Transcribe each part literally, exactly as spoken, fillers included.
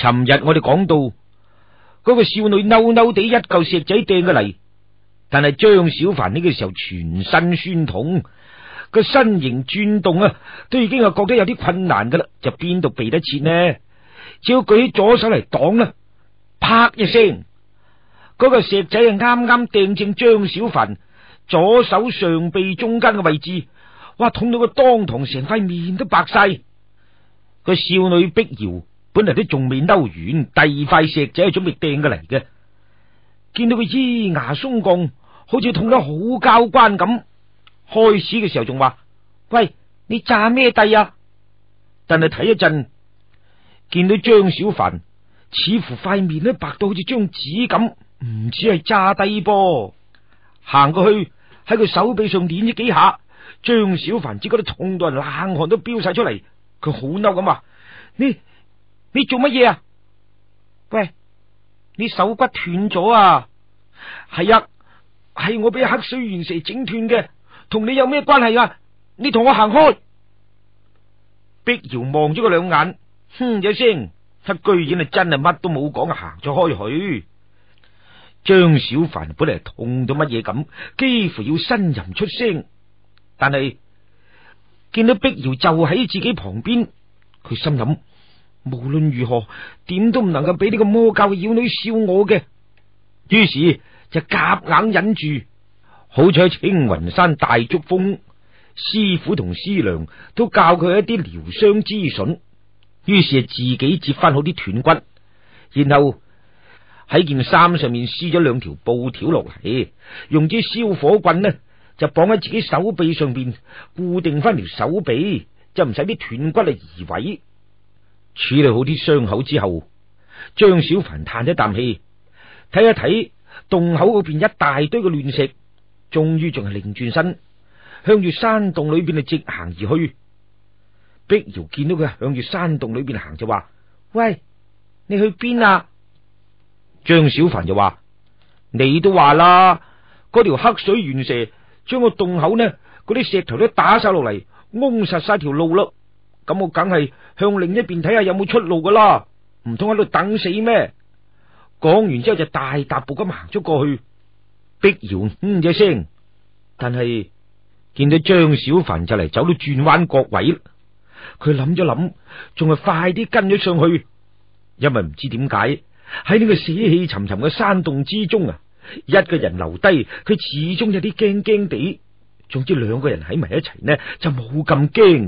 尋日我哋講到嗰個少女嬲嬲地一嚿石仔掟過嚟，但係張小凡呢個時候全身酸痛，個身形轉動啊，都已經係覺得有啲困難噶啦，就邊度避得切呢？只要舉起左手嚟擋啦，啪一聲，嗰個石仔啊啱啱掟正張小凡左手上臂中間嘅位置，哇，痛到個當堂成塊面都白晒。個少女碧瑤本嚟都仲未嬲完，第二塊石仔係準備掟過嚟嘅，見到佢咿牙鬆槓，好似痛得好交關咁。開始嘅時候仲話：喂，你詐咩帝啊？但係睇一陣，見到張小凡似乎塊面都白到好似張紙咁，唔似係詐帝噃。行過去喺佢手臂上捻咗幾下，張小凡只覺得痛到人冷汗都飆晒出嚟。佢好嬲咁話：你你做乜嘢啊？喂，你手骨斷咗啊？係啊，係我俾黑水螈蛇整斷嘅，同你有咩關係啊？你同我行開！碧瑤望咗佢兩眼，哼一聲，佢居然係真係乜都冇講，行咗開去。張小凡本嚟痛到乜嘢咁，幾乎要呻吟出聲，但係見到碧瑤就喺自己旁邊，佢心諗無論如何點都唔能夠俾呢個魔教嘅妖女笑我嘅，於是就夾硬忍住。好彩青雲山大竹峰師傅同師娘都教佢一啲療傷之術，於是自己接翻好啲斷骨，然後喺件衫上面撕咗兩條布條落嚟，用支燒火棍呢就綁喺自己手臂上邊，固定翻條手臂，就唔使啲斷骨嚟移位。處理好啲傷口之後，張小凡嘆一啖氣，睇一睇洞口嗰邊一大堆嘅亂石，終於仲係擰轉身向住山洞裏邊直行而去。碧瑤見到佢向住山洞裏邊行，就話：喂，你去邊啊？張小凡就話：你都話啦，嗰條黑水螈蛇將個洞口呢嗰啲石頭都打晒落嚟，掹實晒條路咯。咁我梗係向另一邊睇下有冇出路噶啦，唔通喺度等死咩？講完之後就大踏步咁行咗過去。碧瑤嗯一聲，但係見到張小凡就嚟走到轉彎角位，佢諗咗諗，仲係快啲跟咗上去，因為唔知點解喺呢個死氣沉沉嘅山洞之中啊，一個人留低，佢始終有啲驚驚地。總之兩個人喺埋一齊呢，就冇咁驚。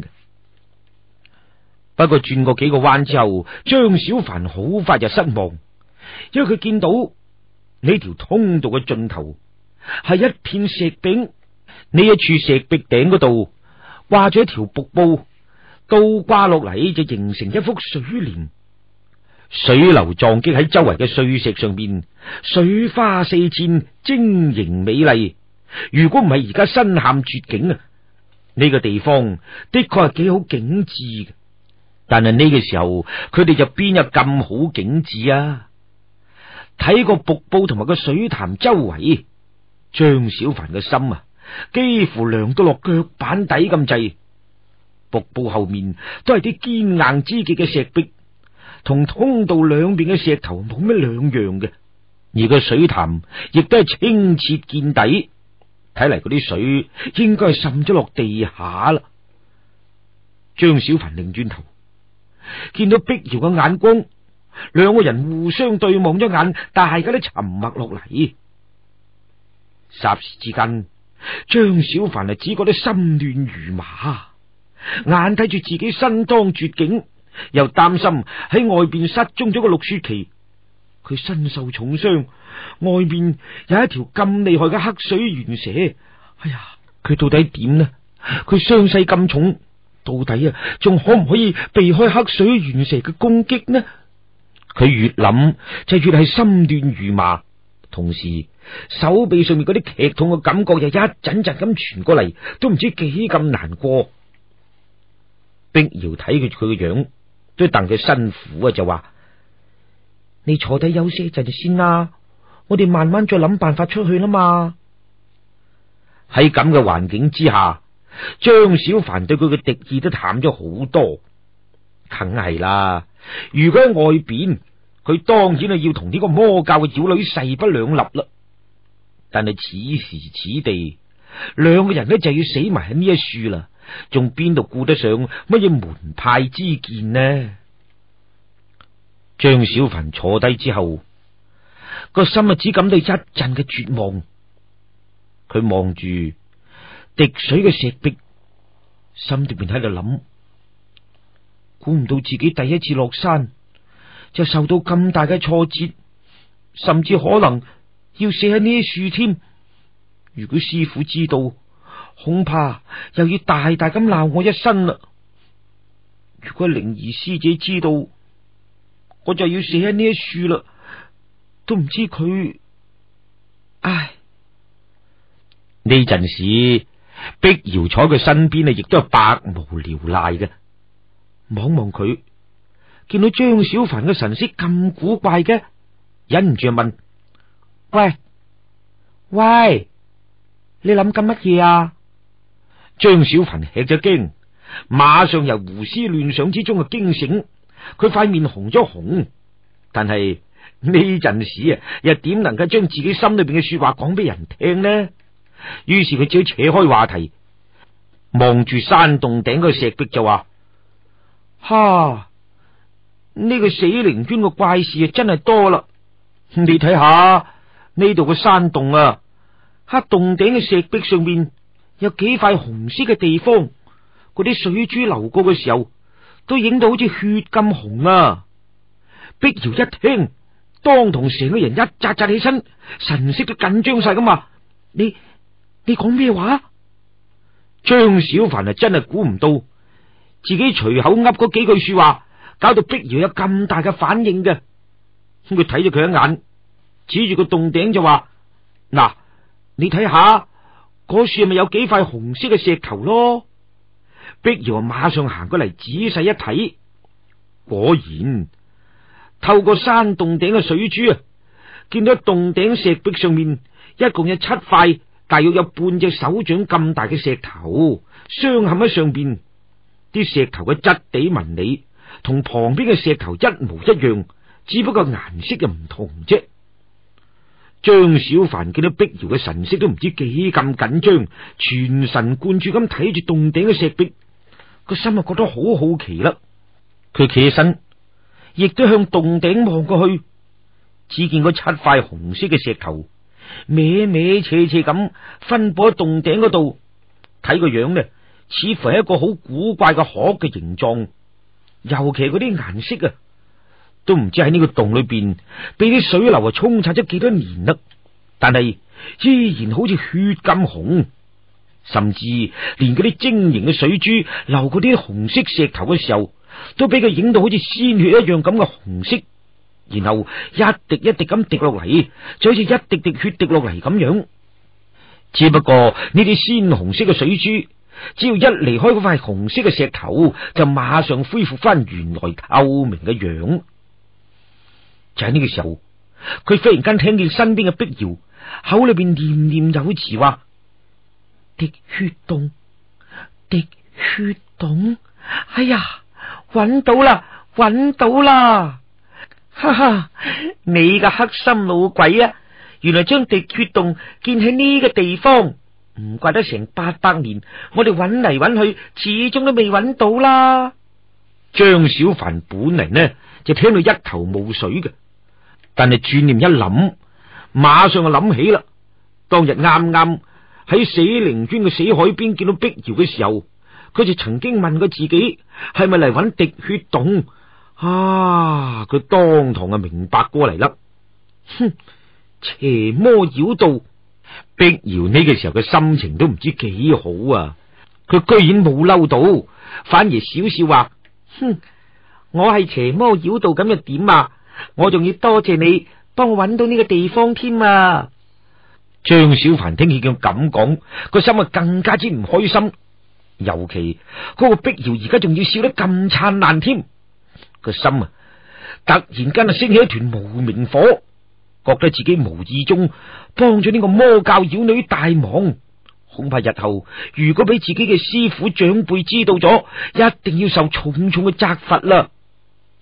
不過轉過幾個彎之後，張小凡好快就失望，因為佢見到呢條通道嘅盡頭係一片石壁，呢一處石壁頂嗰度掛咗一條瀑布，倒掛落嚟就形成一幅水簾，水流撞擊喺周圍嘅碎石上邊，水花四濺，晶瑩美麗。如果唔係而家身陷絕境啊，呢個地方的確係幾好景致嘅。但係呢個時候，佢哋就邊有咁好景致啊？睇個瀑布同埋個水潭周圍，張小凡嘅心啊，幾乎涼到落腳板底咁滯。瀑布後面都係啲堅硬之極嘅石壁，同通道兩邊嘅石頭冇乜兩樣嘅。而個水潭亦都係清澈見底，睇嚟嗰啲水應該係滲咗落地下啦。張小凡擰轉頭，見到碧瑤嘅眼光，兩個人互相對望咗眼，大家都沉默落嚟。霎時之間，張小凡啊只覺得心亂如麻，眼睇住自己身當絕境，又擔心喺外邊失蹤咗個陸雪琪，佢身受重傷，外面有一條咁厲害嘅黑水螈蛇。哎呀，佢到底點呢？佢傷勢咁重，到底啊仲可唔可以避開黑水螈蛇嘅攻擊呢？佢越諗就越係心亂如麻，同時手臂上面嗰啲劇痛嘅感覺又一陣陣咁傳過嚟，都唔知幾咁難過。碧瑤睇佢佢嘅樣，都戥佢辛苦啊，就話：你坐低休息一陣先啦，我哋慢慢再諗辦法出去啦嘛。喺咁嘅環境之下，張小凡對佢嘅敵意都淡咗好多。梗係啦， 如果喺外邊，佢當然係要同呢個魔教嘅妖女勢不兩立啦。但係此時此地，兩個人呢就要死埋喺呢一處啦，仲邊度顧得上乜嘢門派之見呢？張小凡坐低之後，個心啊只感到一陣嘅絕望。佢望住滴水嘅石壁，心裏邊喺度諗：估唔到自己第一次落山就受到咁大嘅挫折，甚至可能要死喺呢啲樹添。如果師父知道，恐怕又要大大咁鬧我一身啦。如果靈兒師姐知道，我就要死喺呢啲樹啦，都唔知佢。唉，呢陣時碧瑤坐喺佢身邊啊，亦都係百無聊賴嘅。望望佢，見到張小凡嘅神色咁古怪嘅，忍唔住問：喂喂，你諗緊乜嘢啊？張小凡吃咗驚，馬上由胡思亂想之中啊驚醒，佢塊面紅咗紅，但係呢陣時啊，又點能夠將自己心裏邊嘅說話講俾人聽呢？於是佢只好扯開話題，望住山洞頂個石壁就話：哈，呢個死靈尊個怪事啊，真係多啦！你睇下呢度個山洞啊，黑洞頂嘅石壁上面有幾塊紅色嘅地方，嗰啲水珠流過嘅時候，都影到好似血咁紅啊！碧瑤一聽，當堂成個人一扎扎起身，神色都緊張晒咁話：你你講咩話？張小凡啊，真係估唔到自己隨口噏嗰幾句說話，搞到碧瑤有咁大嘅反應嘅。咁佢睇咗佢一眼，指住個洞頂就話：嗱，你睇下嗰樹係咪有幾塊紅色嘅石頭咯？碧瑤馬上行過嚟，仔細一睇，果然透過山洞頂嘅水珠啊，見到洞頂石壁上面一共有七塊大約有半隻手掌咁大嘅石頭，鑲嵌喺上邊。啲石頭嘅質地紋理同旁邊嘅石頭一模一樣，只不過顏色又唔同啫。張小凡見到碧瑤嘅神色都唔知幾咁緊張，全神貫注咁睇住洞頂嘅石壁，個心啊覺得好好奇啦。佢企起身，亦都向洞頂望過去，只見嗰七塊紅色嘅石頭歪歪斜斜咁分布喺洞頂嗰度，睇個樣呢，似乎係一個好古怪嘅殼嘅形狀，尤其嗰啲顏色啊，都唔知喺呢個洞裏邊俾啲水流啊沖刷咗幾多年啦，但係依然好似血咁紅，甚至連嗰啲晶瑩嘅水珠流過啲紅色石頭嘅時候，都俾佢影到好似鮮血一樣咁嘅紅色，然後一滴一滴咁滴落嚟，就好似一滴滴血滴落嚟咁樣。只不過呢啲鮮紅色嘅水珠，只要一離開嗰塊紅色嘅石頭，就馬上恢復翻原來透明嘅樣。就喺呢個時候，佢忽然間聽見身邊嘅碧瑤口裏邊念念有詞話：滴血洞，滴血洞，哎呀，揾到啦，揾到啦！哈哈，你個黑心老鬼啊，原來將滴血洞建喺呢個地方，唔怪得成八百年，我哋揾嚟揾去，始終都未揾到啦。張小凡本嚟呢就聽到一頭霧水嘅，但係轉念一諗，馬上就諗起啦。當日啱啱喺死靈尊嘅死海邊見到碧瑤嘅時候，佢就曾經問過自己係咪嚟揾滴血洞啊！佢當堂就明白過嚟啦。哼，邪魔妖道！碧瑤呢個時候嘅心情都唔知幾好啊！佢居然冇嬲到，反而笑笑話：哼，我係邪魔妖道咁又點啊？我仲要多謝你幫我揾到呢個地方添啊！張小凡聽見佢咁講，個心啊更加之唔開心。尤其嗰個碧瑤而家仲要笑得咁燦爛添，個心啊突然間啊升起一團無名火，覺得自己無意中幫咗呢個魔教妖女大忙，恐怕日後如果俾自己嘅師傅長輩知道咗，一定要受重重嘅責罰啦。睇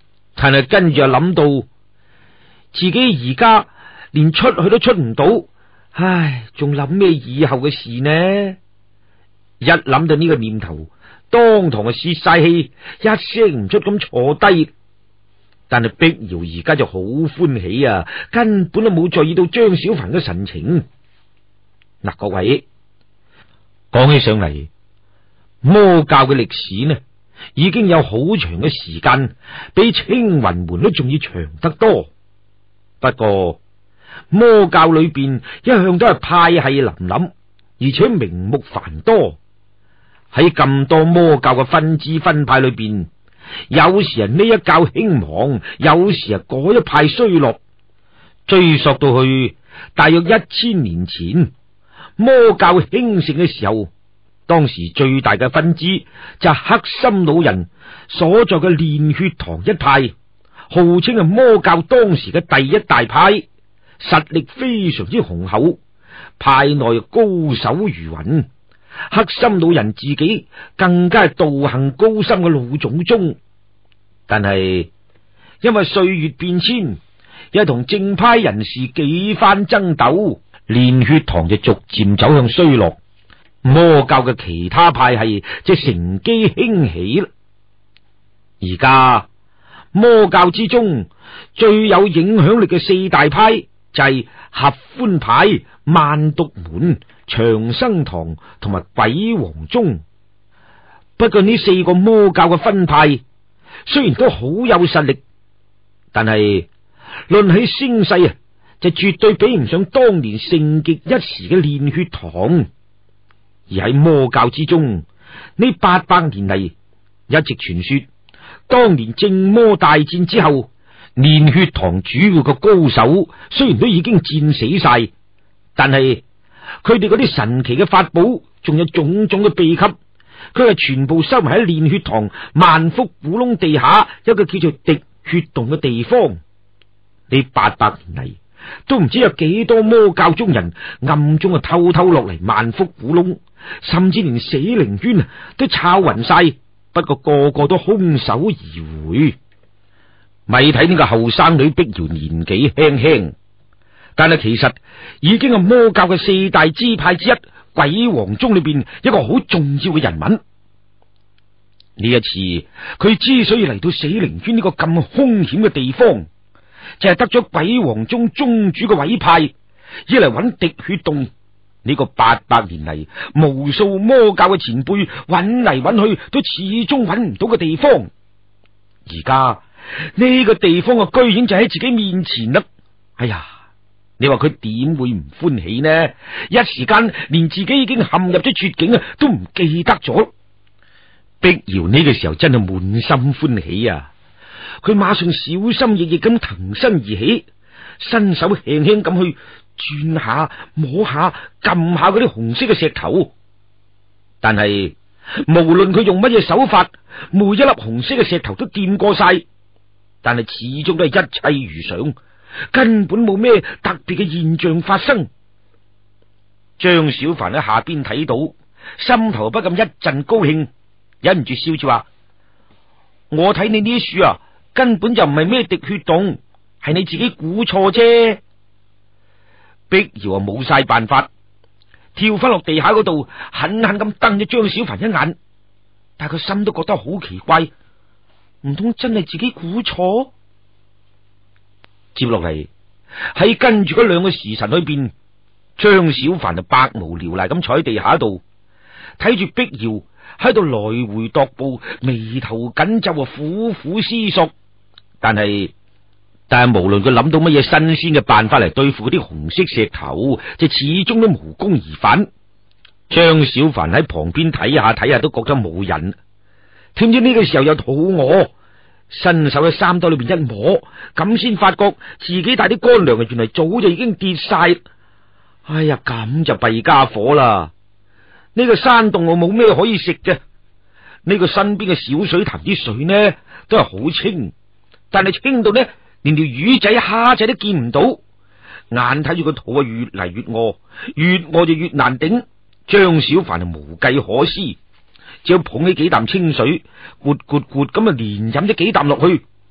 但係跟住又諗到自己而家連出去都出唔到，唉，仲諗咩以後嘅事呢？一諗到呢個念頭，當堂就泄晒氣，一聲唔出咁坐低。但係碧瑤而家就好歡喜啊，根本都冇在意到張小凡嘅神情。嗱，各位講起上嚟，魔教嘅歷史呢，已經有好長嘅時間，比青雲門都仲要長得多。不過魔教裏邊一向都係派系林林，而且名目繁多。喺咁多魔教嘅分支分派裏邊，有時係呢一教興旺，有時係嗰一派衰落。追溯到去大約一千年前，魔教興盛嘅時候，當時最大嘅分支就係黑心老人所在嘅煉血堂一派，號稱係魔教當時嘅第一大派，實力非常之雄厚，派內高手如雲。黑心老人自己更加係道行高深嘅老祖宗，但係因為歲月變遷，又同正派人士幾番爭鬥，煉血堂就逐漸走向衰落，魔教嘅其他派系就乘機興起啦。而家魔教之中最有影響力嘅四大派就係合歡派、萬毒門、長生堂同埋鬼王宗。不過呢四個魔教嘅分派雖然都好有實力，但係論起聲勢啊，就絕對比唔上當年盛極一時嘅煉血堂。而喺魔教之中，呢八百年嚟一直傳說，當年正魔大戰之後，煉血堂主要嘅高手雖然都已經戰死晒，但係佢哋嗰啲神奇嘅法寶，仲有種種嘅秘笈，佢係全部收埋喺煉血堂萬福古窿地下一個叫做滴血洞嘅地方。呢八百年嚟，都唔知有幾多魔教中人暗中啊偷偷落嚟萬福古窿，甚至連死靈圈啊都抄匀晒。不過個個都空手而回。咪睇呢個後生女碧瑤年紀輕輕，但係其實已經係魔教嘅四大支派之一鬼王宗裏邊一個好重要嘅人物。呢一次佢之所以嚟到死靈圈呢個咁凶險嘅地方，就係得咗鬼王宗宗主嘅委派，要嚟揾滴血洞。呢個八百年嚟無數魔教嘅前輩揾嚟揾去都始終揾唔到嘅地方，而家呢個地方啊居然就喺自己面前啦！哎呀，你話佢點會唔歡喜呢？一時間連自己已經陷入咗絕境啊都唔記得咗。碧瑤呢個時候真係滿心歡喜啊！佢馬上小心翼翼咁騰身而起，伸手輕輕咁去轉下摸下撳下嗰啲紅色嘅石頭，但係無論佢用乜嘢手法，每一粒紅色嘅石頭都掂過晒，但係始終都係一切如常，根本冇咩特別嘅現象發生。張小凡喺下邊睇到，心頭不禁一陣高興，忍唔住笑住話：我睇你呢啲樹啊，根本就唔係咩滴血洞，係你自己估錯啫。碧瑤啊冇晒辦法，跳翻落地下嗰度，狠狠咁瞪咗張小凡一眼，但係佢心都覺得好奇怪，唔通真係自己估錯？接落嚟喺跟住嗰兩個時辰裏邊，張小凡就百無聊賴咁坐喺地下度，睇住碧瑤喺度來回踱步，眉頭緊皺啊，苦苦思索。但係但係無論佢諗到乜嘢新鮮嘅辦法嚟對付嗰啲紅色石頭，就始終都無功而返。張小凡喺旁邊睇下睇下都覺得冇癮，點知呢個時候又肚餓，伸手喺衫兜裏邊一摸，咁先發覺自己帶啲乾糧啊，原來早就已經跌晒。哎呀，咁就弊家伙啦！呢個山洞我冇咩可以食嘅，呢個身邊嘅小水潭啲水呢都係好清，但係清到呢連條魚仔蝦仔都見唔到，眼睇住個肚啊越嚟越餓，越餓就越難頂。張小凡係無計可施，只要捧起幾啖清水，咕咕咕咁啊連飲咗幾啖落去。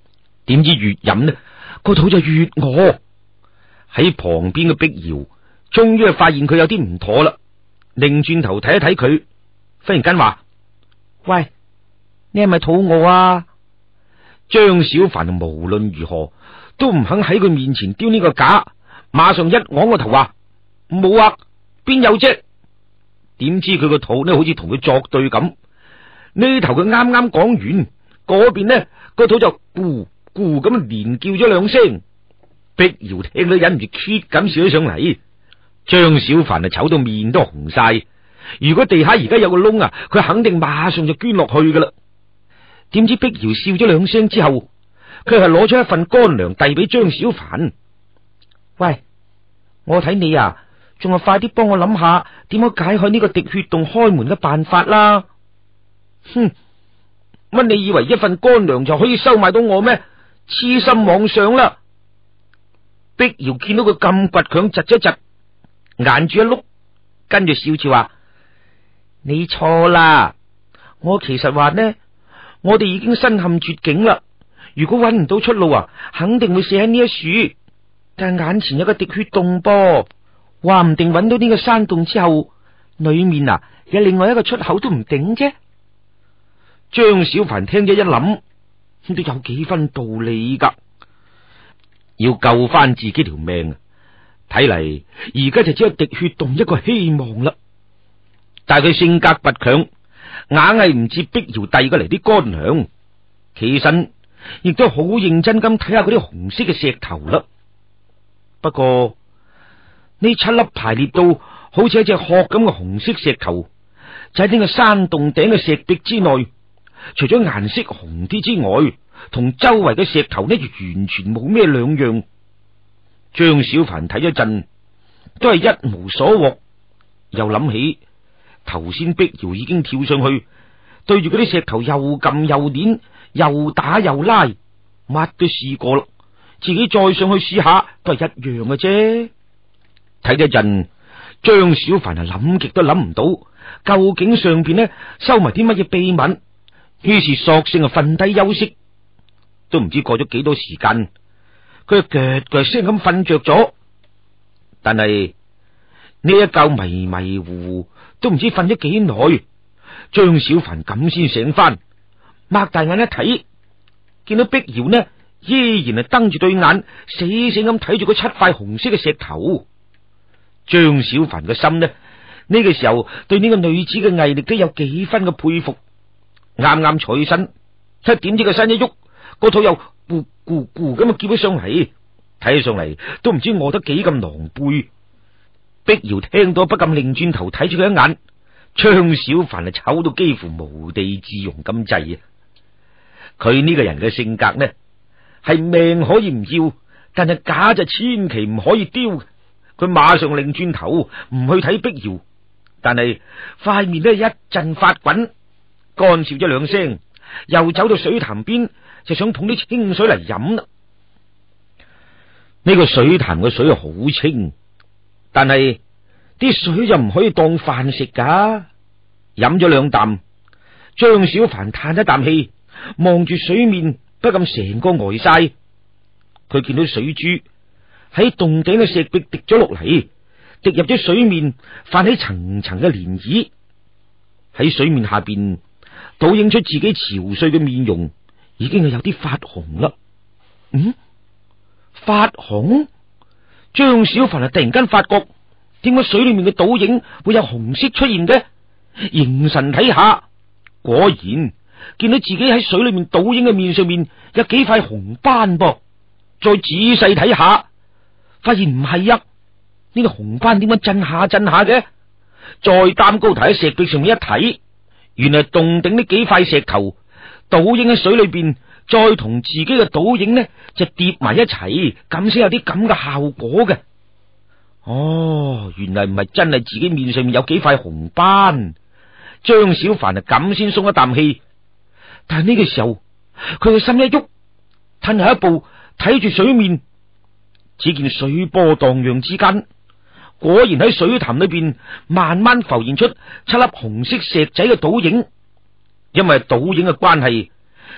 點知越飲呢，個肚就越餓。喺旁邊嘅碧瑤終於係發現佢有啲唔妥啦，擰轉頭睇一睇佢，忽然間話：喂，你係咪肚餓啊？張小凡無論如何都唔肯喺佢面前丟呢個假，馬上一昂個頭話：冇啊，邊有啫？點知佢個肚呢好似同佢作對咁，呢頭佢啱啱講完，嗰邊呢個肚就咕咕咁連叫咗兩聲。碧瑤聽到忍唔住咳咁笑咗上嚟，張小凡啊醜到面都紅晒。如果地下而家有個窿啊，佢肯定馬上就捐落去噶啦。點知碧瑤笑咗兩聲之後，佢係攞咗一份乾糧遞俾張小凡。喂，我睇你啊，仲係快啲幫我諗下點樣解開呢個滴血洞開門嘅辦法啦。哼，乜你以為一份乾糧就可以收買到我咩？痴心妄想啦！碧瑤見到佢咁倔強，窒一窒，眼住一碌，跟住笑住話：你錯啦！我其實話呢，我哋已經身陷絕境啦。如果揾唔到出路啊，肯定會死喺呢一樹。但眼前有個滴血洞噃，話唔定揾到呢個山洞之後，裏面啊有另外一個出口都唔定啫。張小凡聽咗一諗，都有幾分道理噶。要救翻自己條命，睇嚟而家就只有滴血洞一個希望啦。但係佢性格倔強，硬係唔似碧瑤遞過嚟啲乾糧，起身亦都好認真咁睇下嗰啲紅色嘅石頭啦。不過呢七粒排列到好似一隻殼咁嘅紅色石頭，就喺呢個山洞頂嘅石壁之內，除咗顏色紅啲之外，同周圍嘅石頭呢，完全冇咩兩樣。張小凡睇咗陣，都係一無所獲。又諗起頭先碧瑤已經跳上去，對住嗰啲石頭又撳又捻，又打又拉，乜都試過啦。自己再上去試下，都係一樣嘅啫。睇咗陣，張小凡係諗極都諗唔到，究竟上邊呢收埋啲乜嘢秘密。於是索性啊瞓低休息。都唔知過咗幾多時間，佢腳腳聲咁瞓着咗。但係呢一覺迷迷糊糊，都唔知瞓咗幾耐。張小凡咁先醒翻，擘大眼一睇，見到碧瑤呢依然係瞪住對眼，死死咁睇住嗰七塊紅色嘅石頭。張小凡嘅心呢，呢個時候對呢個女子嘅毅力都有幾分嘅佩服。啱啱坐起身，七點知個身一喐，個肚又咕咕咕咁啊叫咗上嚟，睇起上嚟都唔知餓得幾咁狼狽。碧瑤聽到不禁擰轉頭睇住佢一眼，張小凡係醜到幾乎無地自容咁滯啊！佢呢個人嘅性格呢，係命可以唔要，但係假就千祈唔可以丟。佢馬上擰轉頭唔去睇碧瑤，但係塊面呢一陣發滾，乾笑咗兩聲，又走到水潭邊，就想捧啲清水嚟飲啦。呢個水潭嘅水好清，但係啲水就唔可以當飯食噶。飲咗兩啖，張小凡嘆一啖氣，望住水面，不禁成個呆晒。佢見到水珠喺洞頂嘅石壁滴咗落嚟，滴入咗水面，泛起層層嘅漣漪。喺水面下邊倒映出自己憔悴嘅面容，已經係有啲發紅啦。嗯，發紅？張小凡啊，突然間發覺，點解水裏面嘅倒影會有紅色出現嘅？凝神睇下，果然見到自己喺水裏面倒影嘅面上面有幾塊紅斑噃。再仔細睇下，發現唔係啊，呢個紅斑點解震下震下嘅？再擔高頭喺石壁上面一睇，原來洞頂呢幾塊石頭倒影喺水裏邊，再同自己嘅倒影呢就疊埋一齊，咁先有啲咁嘅效果嘅。哦，原來唔係真係自己面上面有幾塊紅斑。張小凡啊，咁先鬆一啖氣。但係呢個時候，佢個心一喐，褪下一步睇住水面，只見水波蕩漾之間，果然喺水潭裏邊慢慢浮現出七粒紅色石仔嘅倒影。因為倒影嘅關係，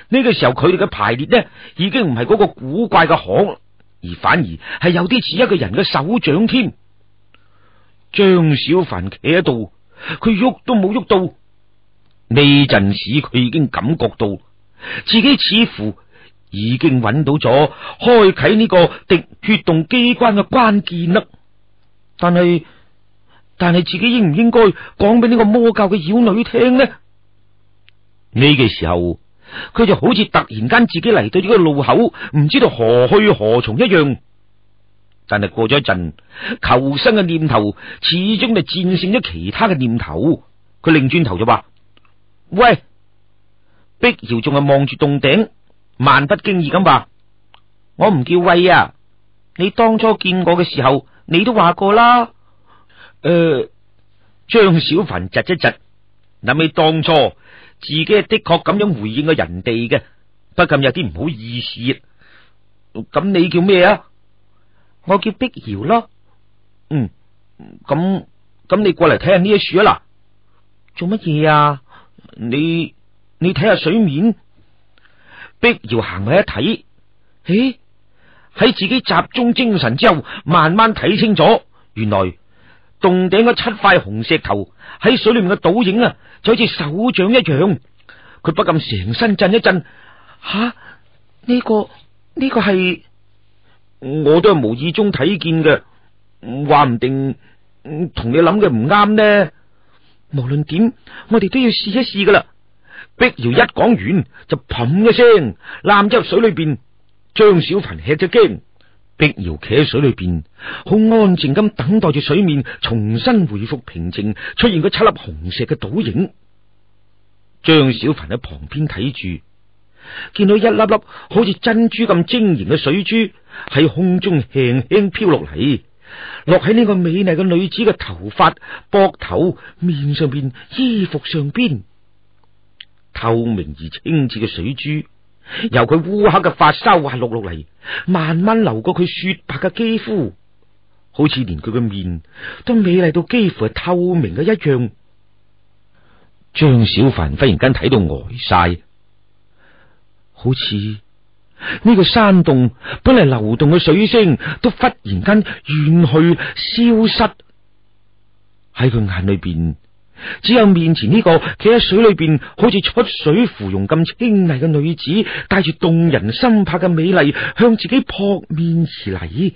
呢個時候佢哋嘅排列呢，已經唔係嗰個古怪嘅行，而反而係有啲似一個人嘅手掌添。張小凡企喺度，佢喐都冇喐到。呢陣時佢已經感覺到自己似乎已經揾到咗開啟呢個滴血動機關嘅關鍵啦。但係但係自己應唔應該講俾呢個魔教嘅妖女聽呢？呢個時候佢就好似突然間自己嚟到呢個路口，唔知道何去何從一樣。但係過咗一陣，求生嘅念頭始終就戰勝咗其他嘅念頭。佢擰轉頭就話：喂！碧瑤仲係望住洞頂，漫不經意咁話：我唔叫喂啊！你當初見我嘅時候，你都話過啦。誒、呃，張小凡窒一窒，諗起當初自己係的確咁樣回應過人哋嘅，不禁有啲唔好意思。咁你叫咩啊？我叫碧瑤咯。嗯，咁咁你過嚟睇下呢一樹啊嗱。做乜嘢啊？你你睇下水面。碧瑤行埋一睇，咦？喺自己集中精神之後，慢慢睇清楚，原來洞頂嗰七塊紅石頭喺水裏面嘅倒影啊，就好似手掌一樣。佢不禁成身震一震。吓、啊，呢、這個呢、這個係我都係無意中睇見嘅，話唔定同你諗嘅唔啱呢。無論點，我哋都要試一試噶啦。碧瑤一講完就砰一聲攬咗入水裏邊。張小凡吃咗驚，碧瑤企喺水裏邊，好安靜咁等待住水面重新回復平靜，出現嗰七粒紅石嘅倒影。張小凡喺旁邊睇住，見到一粒粒好似珍珠咁晶瑩嘅水珠喺空中輕輕飄落嚟，落喺呢個美麗嘅女子嘅頭髮、膊頭、面上邊、衣服上邊。透明而清澈嘅水珠由佢烏黑嘅髮梢滑落落嚟，慢慢流過佢雪白嘅肌膚，好似連佢嘅面都美麗到幾乎係透明嘅一樣。張小凡忽然間睇到呆晒，好似呢個山洞本嚟流動嘅水聲都忽然間遠去消失。喺佢眼裏邊，只有面前呢個企喺水裏邊好似出水芙蓉咁清麗嘅女子，帶住動人心魄嘅美麗向自己撲面而嚟。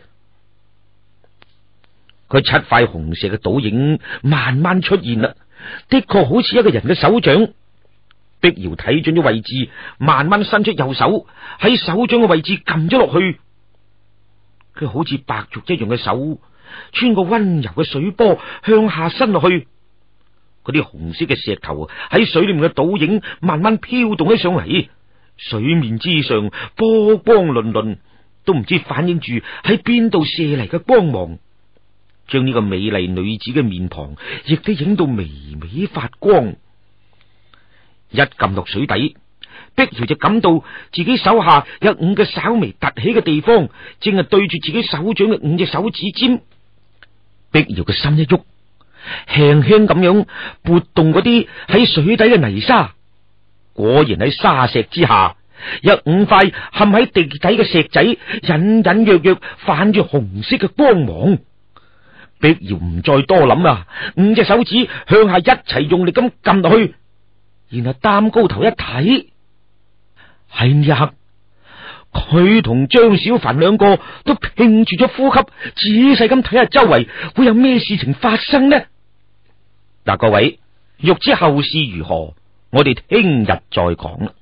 佢七塊紅石嘅倒影慢慢出現啦，的確好似一個人嘅手掌。碧瑤睇準咗位置，慢慢伸出右手喺手掌嘅位置撳咗落去。佢好似白玉一樣嘅手，穿過溫柔嘅水波向下伸落去。嗰啲紅色嘅石頭喺水裏面嘅倒影慢慢飄動起上嚟，水面之上波光粼粼，都唔知反映住喺邊度射嚟嘅光芒，將呢個美麗女子嘅面龐亦都影到微微發光。一撳落水底，碧瑤就感到自己手下有五個稍微凸起嘅地方，正係對住自己手掌嘅五隻手指尖。碧瑤嘅心一喐，輕輕咁樣撥動嗰啲喺水底嘅泥沙，果然喺沙石之下有五塊陷喺地底嘅石仔，隱隱約約泛住紅色嘅光芒。碧瑤唔再多諗啦，五隻手指向下一齊用力咁撳落去，然後擔高頭一睇，喺呢一刻，佢同張小凡兩個都拼住咗呼吸，仔細咁睇下周圍會有咩事情發生呢？嗱，各位欲知後事如何，我哋聽日再講啦。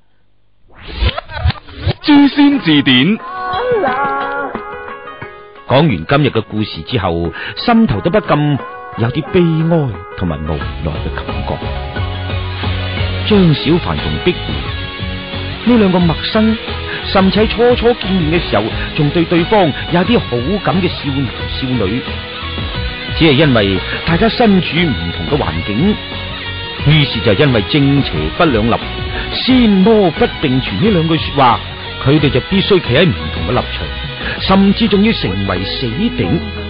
諸仙字典講完今日嘅故事之後，心頭都不禁有啲悲哀同埋無奈嘅感覺。張小凡同碧瑤呢兩個陌生，甚至喺初初見面嘅時候仲對對方有啲好感嘅少男少女，只係因為大家身處唔同嘅環境，於是就因為正邪不兩立、仙魔不並存呢兩句說話，佢哋就必須企喺唔同嘅立場，甚至仲要成為死敵。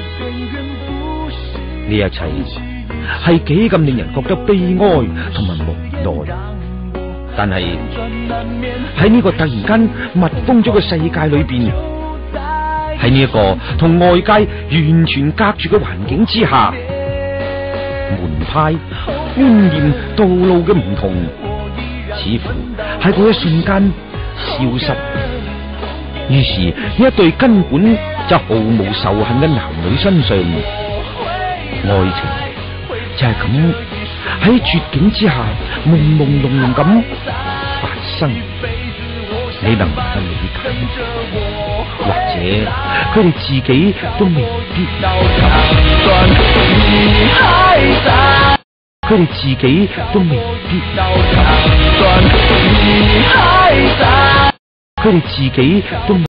呢一切係幾咁令人覺得悲哀同埋無奈。 但係喺呢個突然間密封咗嘅世界裏邊，喺呢一個同外界完全隔絕嘅環境之下，門派、觀念、道路嘅唔同，似乎喺嗰一瞬間消失。於是呢一對根本就毫無仇恨嘅男女身上，愛情就係咁喺絕境之下朦朦朧朧咁發生。你能唔能理解？或者佢哋自己都未必，佢哋自己都未必，佢哋自己都。